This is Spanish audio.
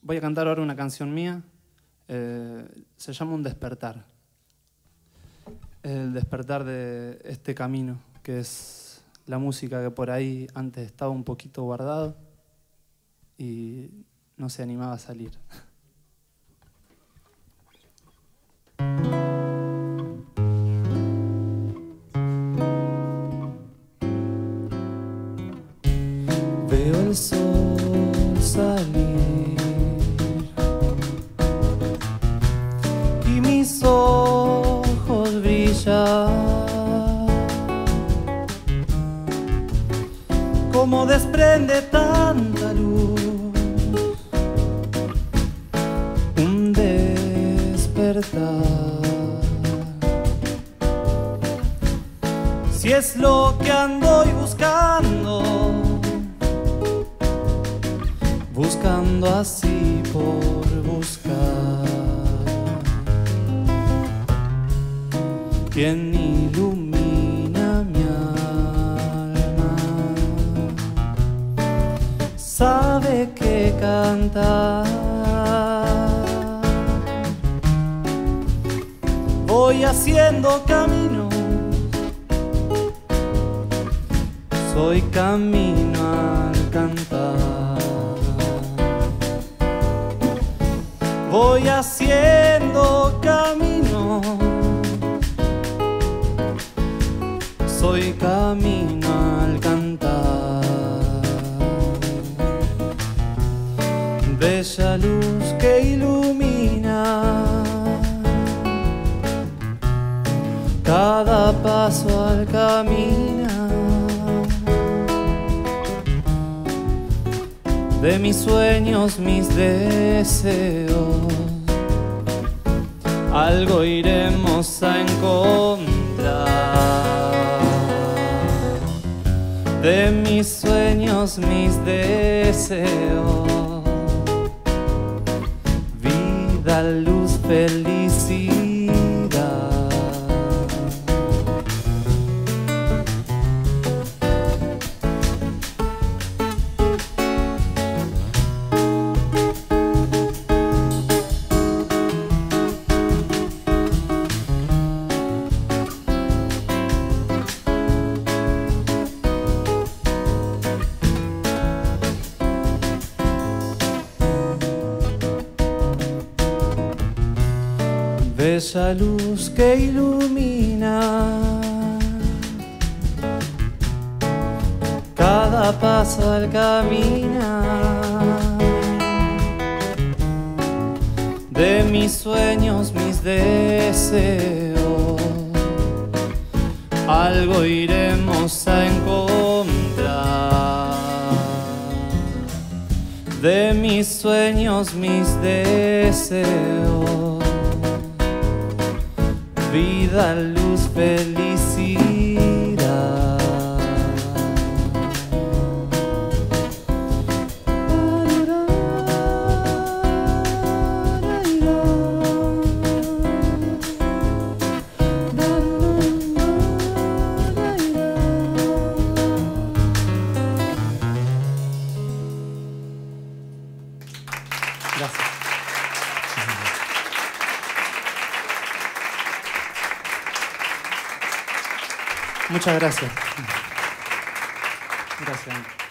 Voy a cantar ahora una canción mía, se llama Un despertar. El despertar de este camino, que es la música que por ahí antes estaba un poquito guardado y no se animaba a salir. Veo el sol salir y mis ojos brillan, como desprende tanta luz, un despertar. Si es lo que ando buscando así por buscar, quien ilumina mi alma, sabe que cantar. Voy haciendo camino, soy camino al cantar. Voy haciendo camino, soy camino al cantar. Bella luz que ilumina cada paso al caminar, de mis sueños, mis deseos, algo iremos a encontrar. De mis sueños, mis deseos, vida, luz, felicidad. Bella luz que ilumina cada paso al caminar, de mis sueños, mis deseos, algo iremos a encontrar. De mis sueños, mis deseos, vida, luz, felicidad. Gracias. Muchas gracias. Gracias.